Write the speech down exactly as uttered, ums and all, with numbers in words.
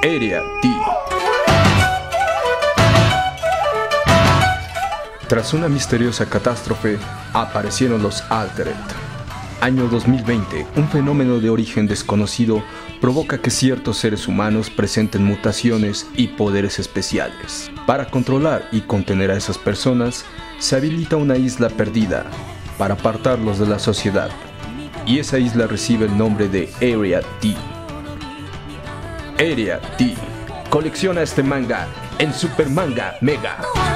Area D. Tras una misteriosa catástrofe, aparecieron los Altered. Año dos mil veinte, un fenómeno de origen desconocido provoca que ciertos seres humanos presenten mutaciones y poderes especiales. Para controlar y contener a esas personas, se habilita una isla perdida para apartarlos de la sociedad, y esa isla recibe el nombre de Area D. Area D. Colecciona este manga en Super Manga Mega.